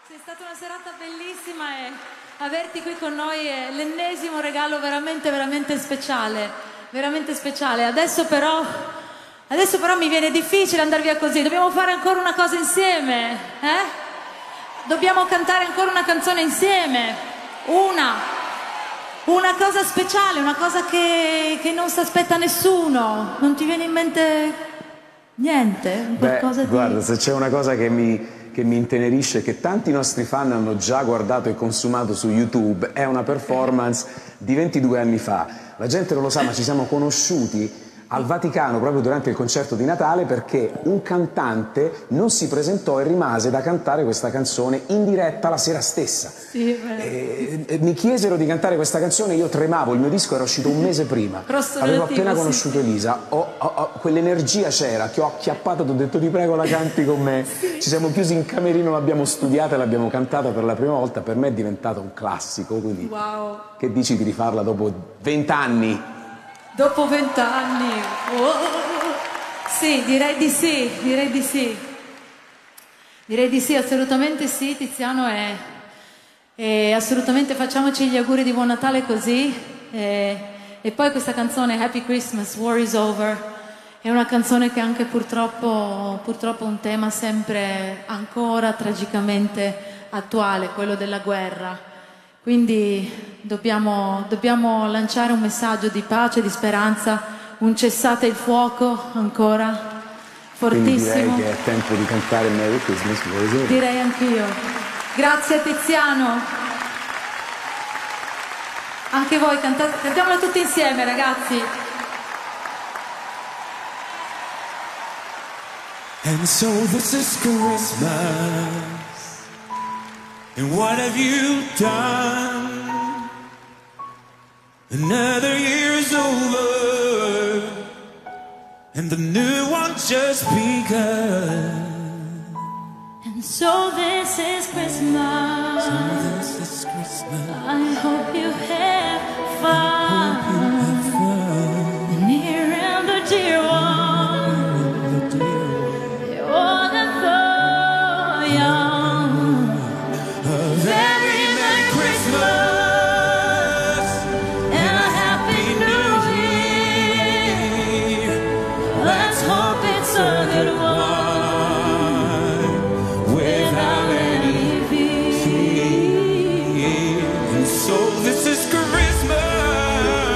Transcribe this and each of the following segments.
È stata una serata bellissima e averti qui con noi è l'ennesimo regalo veramente, veramente speciale. Veramente speciale. Adesso però mi viene difficile andare via così. Dobbiamo fare ancora una cosa insieme, eh? Dobbiamo cantare ancora una canzone insieme. Una cosa speciale, una cosa che non si aspetta nessuno. Non ti viene in mente niente? Qualcosa di... Guarda, se c'è una cosa che mi intenerisce, che tanti nostri fan hanno già guardato e consumato su YouTube, è una performance di 22 anni fa. La gente non lo sa, ma ci siamo conosciuti al Vaticano proprio durante il concerto di Natale, perché un cantante non si presentò e rimase da cantare questa canzone in diretta la sera stessa. Sì, mi chiesero di cantare questa canzone, io tremavo, il mio disco era uscito un mese prima, avevo appena conosciuto Elisa, quell'energia c'era, che ho acchiappato, ti ho detto ti prego la canti con me, ci siamo chiusi in camerino, l'abbiamo studiata e l'abbiamo cantata per la prima volta, per me è diventato un classico, quindi wow. Che dici di rifarla dopo 20 anni? Dopo 20 anni, oh. Sì, direi di sì, direi di sì. Direi di sì, assolutamente sì, Tiziano, e assolutamente facciamoci gli auguri di buon Natale così. E poi questa canzone Happy Christmas, War is Over, è una canzone che anche purtroppo un tema sempre ancora tragicamente attuale, quello della guerra. Quindi dobbiamo lanciare un messaggio di pace, di speranza, un cessate il fuoco ancora fortissimo. Quindi direi che è tempo di cantare Merry Christmas. Direi anch'io. Grazie Tiziano. Anche voi cantiamola tutti insieme, ragazzi. And so this is Christmas. And what have you done? Another year's over, and the new one just begun. And so this is Christmas. So this is Christmas. I hope you have fun. The near and the dear one. The old and the young. Very Merry Christmas and a Happy New Year. Let's hope it's a good one without any fear. And so this is Christmas.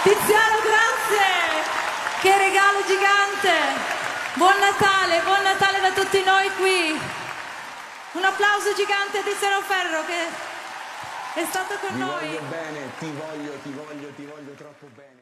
Tiziano, grazie! Che regalo gigante! Buon Natale da tutti noi qui. Un applauso gigante a Tiziano Ferro che è stato con noi. Ti voglio bene, ti voglio troppo bene.